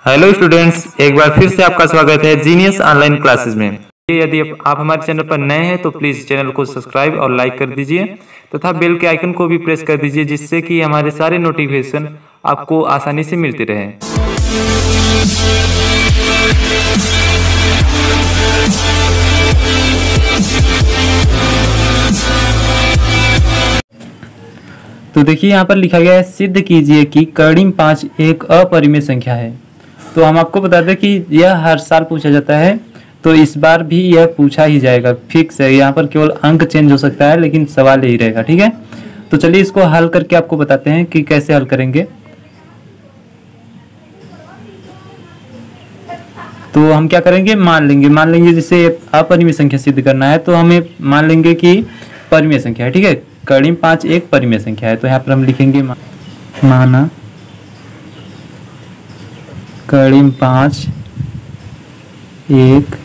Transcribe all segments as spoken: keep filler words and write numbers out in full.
Hello students, एक बार फिर से आपका स्वागत है जीनियस ऑनलाइन क्लासेस में। यदि आप हमारे चैनल पर नए हैं तो प्लीज चैनल को सब्सक्राइब और लाइक कर दीजिए तथा बेल के आइकन को भी प्रेस कर दीजिए, जिससे कि हमारे सारे नोटिफिकेशन आपको आसानी से मिलते रहें। तो देखिए यहाँ पर लिखा गया है, सिद्ध कीजिए कि कर्णिम पाँच एक अपरिमेय संख्या है। तो हम आपको बता दें कि यह हर साल पूछा जाता है, तो इस बार भी यह पूछा ही जाएगा, फिक्स है। यहाँ पर केवल अंक चेंज हो सकता है लेकिन सवाल यही रहेगा, ठीक है। तो चलिए इसको हल करके आपको बताते हैं कि कैसे हल करेंगे। तो हम क्या करेंगे, मान लेंगे मान लेंगे जैसे अपरिमेय संख्या सिद्ध करना है तो हमें मान लेंगे कि परिमेय संख्या है, ठीक है। कर्णिम पाँच एक परिमेय संख्या है, तो यहाँ पर हम लिखेंगे माना कर्णिम पाँच एक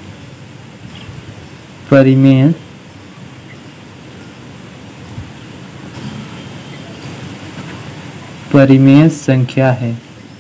परिमेय परिमेय संख्या है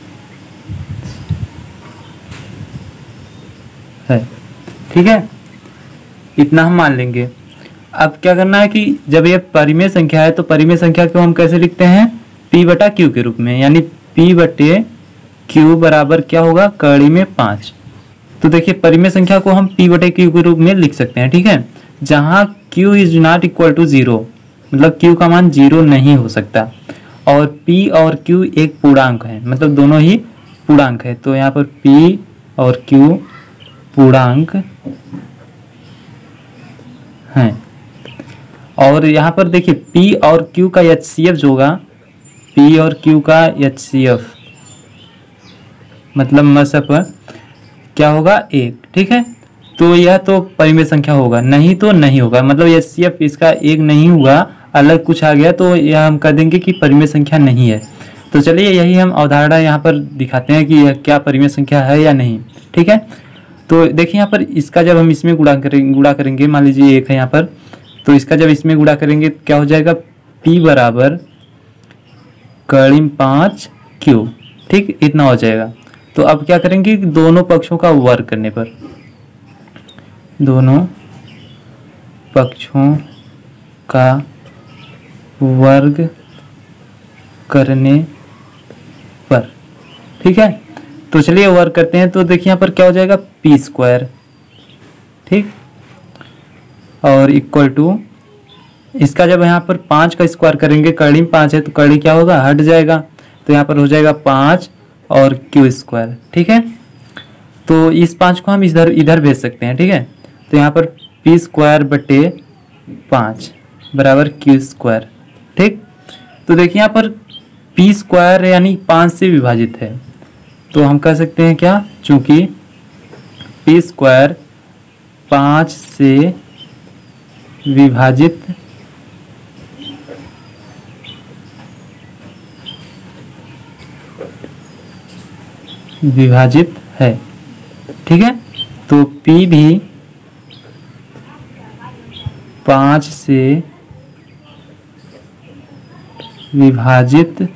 है ठीक है। इतना हम मान लेंगे। अब क्या करना है कि जब ये परिमेय संख्या है तो परिमेय संख्या को हम कैसे लिखते हैं, p बटा क्यू के रूप में, यानी p बटे क्यू बराबर क्या होगा, कर्णिम में पाँच। तो देखिए परिमेय संख्या को हम p बटे क्यू के रूप में लिख सकते हैं, ठीक है। जहां q is not equal to zero, मतलब q का मान जीरो नहीं हो सकता, और p और q एक पूर्णांक है, मतलब दोनों ही पूर्णांक है। तो यहाँ पर p और q पूर्णांक हैं। और यहाँ पर देखिए p और q का एच सी एफ जो होगा, p और q का एच सी एफ मतलब मसप क्या होगा, एक, ठीक है। तो यह तो परिमेय संख्या होगा, नहीं तो नहीं होगा, मतलब एच सी एफ इसका एक नहीं हुआ, अलग कुछ आ गया तो यह हम कह देंगे कि परिमेय संख्या नहीं है। तो चलिए यही हम अवधारणा यहाँ पर दिखाते हैं कि यह क्या परिमेय संख्या है या नहीं, ठीक है। तो देखिए यहाँ पर इसका जब हम इसमें गुणा करेंगे गुणा करेंगे मान लीजिए एक है यहाँ पर, तो इसका जब इसमें गुणा करेंगे क्या हो जाएगा, p बराबर कर्णिम पाँच क्यू, ठीक, इतना हो जाएगा। तो अब क्या करेंगे, दोनों पक्षों का वर्ग करने पर, दोनों पक्षों का वर्ग करने पर, ठीक है। तो चलिए वर्ग करते हैं। तो देखिए यहाँ पर क्या हो जाएगा, पी स्क्वायर, ठीक, और इक्वल टू इसका जब यहाँ पर पाँच का स्क्वायर करेंगे, कर्णिम पाँच है तो कर्णी क्या होगा, हट जाएगा, तो यहाँ पर हो जाएगा पाँच और क्यू स्क्वायर, ठीक है। तो इस पाँच को हम इधर इधर भेज सकते हैं, ठीक है। तो यहाँ पर पी स्क्वायर बटे पाँच बराबर क्यू स्क्वायर, ठीक। तो देखिए यहाँ पर पी स्क्वायर यानी पाँच से विभाजित है, तो हम कह सकते हैं क्या, चूंकि पी स्क्वायर पाँच से विभाजित विभाजित है, ठीक है। तो P भी पाँच से विभाजित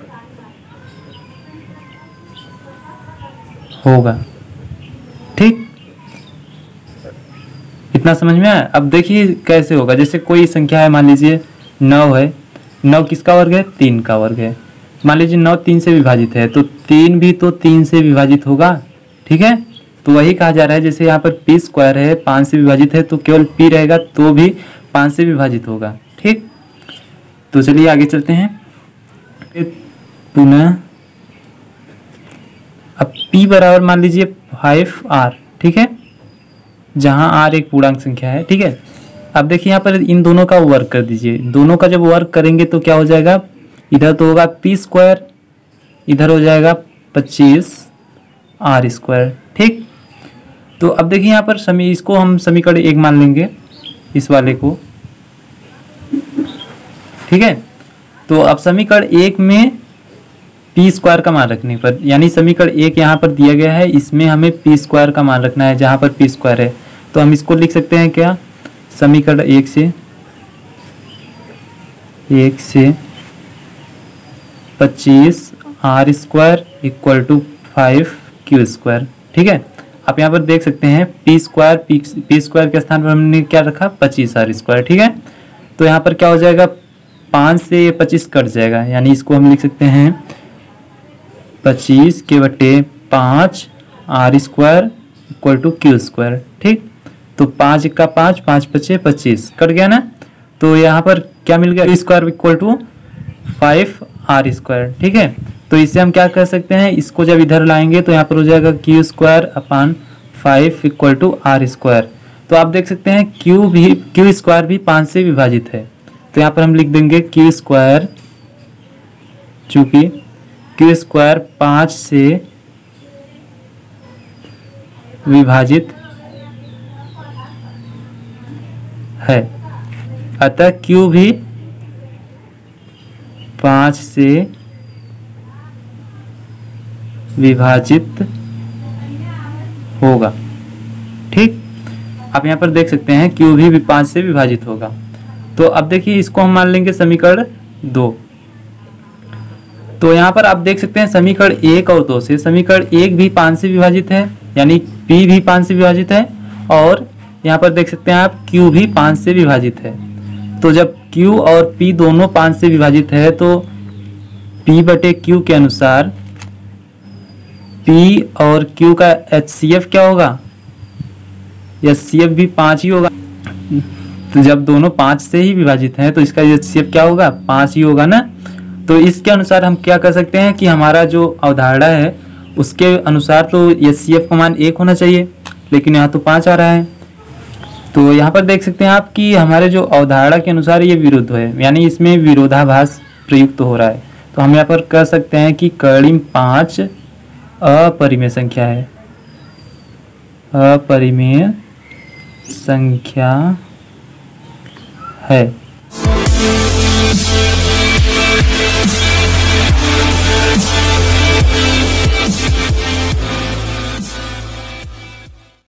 होगा, ठीक। इतना समझ में आया। अब देखिए कैसे होगा, जैसे कोई संख्या है, मान लीजिए नौ है, नौ किसका वर्ग है, तीन का वर्ग है। मान लीजिए नौ तीन से विभाजित है, तो तीन भी तो तीन से विभाजित होगा, ठीक है। तो वही कहा जा रहा है, जैसे यहाँ पर पी स्क्वायर है, पाँच से विभाजित है, तो केवल पी रहेगा तो भी पाँच से विभाजित होगा, ठीक। तो चलिए आगे चलते हैं। पुनः अब p बराबर मान लीजिए फाइव आर, ठीक है, जहां r एक पूर्णांक संख्या है, ठीक है। अब देखिए यहाँ पर इन दोनों का वर्ग कर दीजिए। दोनों का जब वर्ग करेंगे तो क्या हो जाएगा, इधर तो होगा पी स्क्वायर, इधर हो जाएगा पच्चीस आर स्क्वायर, ठीक। तो अब देखिए यहाँ पर समी इसको हम समीकरण एक मान लेंगे, इस वाले को, ठीक है। तो अब समीकरण एक में पी स्क्वायर का मान रखने पर, यानी समीकरण एक यहाँ पर दिया गया है, इसमें हमें पी स्क्वायर का मान रखना है जहाँ पर पी स्क्वायर है, तो हम इसको लिख सकते हैं क्या, समीकरण एक से एक से पच्चीस R square equal to five Q square. ठीक है, आप यहाँ पर देख सकते हैं P square P P square के स्थान पर हमने क्या रखा, पच्चीस आर स्क्वायर। ठीक है, तो यहाँ पर क्या हो जाएगा, पाँच से पच्चीस कट जाएगा, यानी इसको हम लिख सकते हैं पच्चीस के बटे पाँच R square equal to Q square. ठीक, तो पाँच इक्का पाँच, पाँच पच्चे पच्चीस, कट गया ना। तो यहाँ पर क्या मिल गया, Q square equal to five R square. ठीक है, तो इससे हम क्या कर सकते हैं, इसको जब इधर लाएंगे तो यहाँ पर हो जाएगा Q square upon five equal to R square. तो आप देख सकते हैं क्यू भी क्यू स्क्वायर भी पाँच से विभाजित है, तो यहाँ पर हम लिख देंगे क्यू स्क्वायर, चूंकि क्यू स्क्वायर पाँच से विभाजित है, अतः क्यू भी पाँच से विभाजित होगा। ठीक, आप यहाँ पर देख सकते हैं क्यू भी, भी पाँच से विभाजित होगा। तो अब देखिए इसको हम मान लेंगे समीकरण दो। तो यहाँ पर आप देख सकते हैं समीकरण एक और दो से समीकरण एक भी पाँच से विभाजित है, यानी P भी पाँच से विभाजित है, और यहाँ पर देख सकते हैं आप Q भी पाँच से विभाजित है। तो जब Q और P दोनों पाँच से विभाजित है तो P बटे Q के अनुसार P और Q का एच सी एफ क्या होगा, एच सी एफ भी पाँच ही होगा। तो जब दोनों पाँच से ही विभाजित हैं तो इसका एच सी एफ क्या होगा, पाँच ही होगा ना। तो इसके अनुसार हम क्या कर सकते हैं कि हमारा जो अवधारणा है उसके अनुसार तो एच सी एफ का मान एक होना चाहिए, लेकिन यहाँ तो पाँच आ रहा है। तो यहाँ पर देख सकते हैं आप कि हमारे जो अवधारणा के अनुसार ये विरुद्ध है, यानी इसमें विरोधाभास प्रयुक्त हो रहा है। तो हम यहाँ पर कह सकते हैं कि कर्णिम पाँच अपरिमेय संख्या है, अपरिमेय संख्या है।